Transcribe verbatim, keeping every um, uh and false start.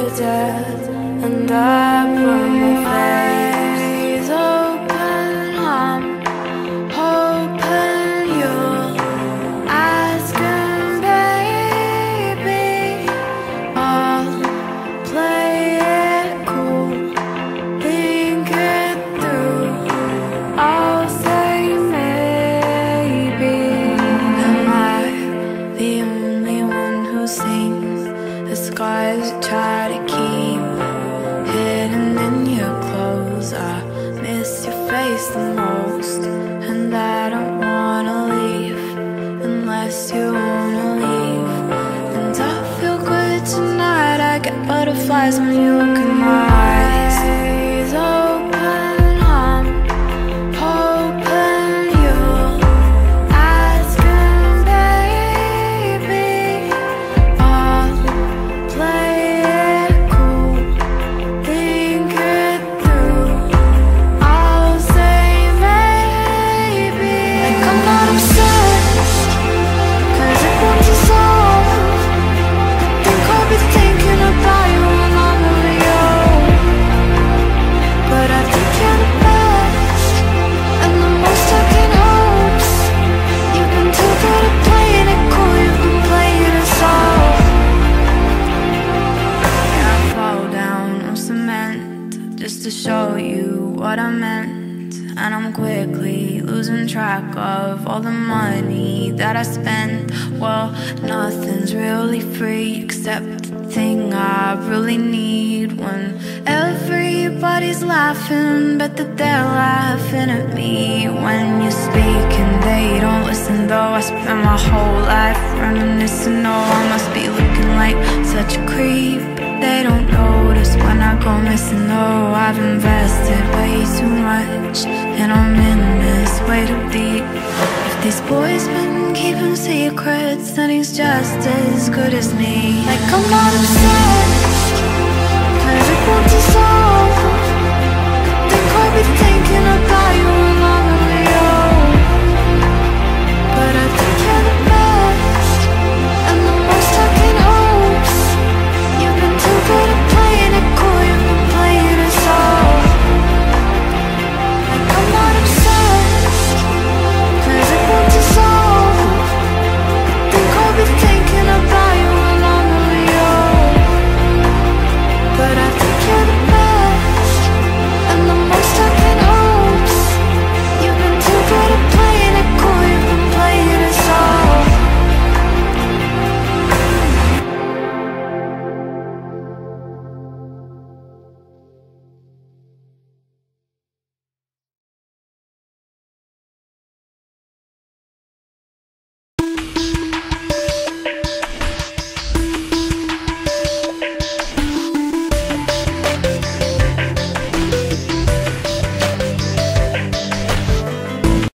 dead, and I burn my face. Eyes open, I'm hoping you'll ask him, baby. I'll play it cool, think it through. I'll say maybe. Am I the only one who sings the scars you try to keep hidden in your clothes? I miss your face the most, and I don't wanna leave unless you wanna leave. And I feel good tonight, I get butterflies when you look in my eyes. Eyes open, I'm hoping you'll ask him, baby. I'll play it cool, think it through. I'll say maybe. Like I'm not obsessed, cause it won't dissolve. I think I'll be thinking about you when I'm over you. But I think you're the best, and the most I can hope. You've been too good at playing it cool, you've been playing it soft. Yeah, I fall down on cement just to show you what I meant. And I'm quickly losing track of all the money that I spent. Well, nothing's really free except the thing I really need. When everybody's laughing, but that they're laughing at me. When you speak and they don't listen, though I spend my whole life reminiscing. Oh, I must be looking like such a creep, but they don't notice when I go missing. Oh, I've invested way too much, and I'm in this way too deep. If these boys been keeping secrets, then he's just as good as me. Like I'm not obsessed,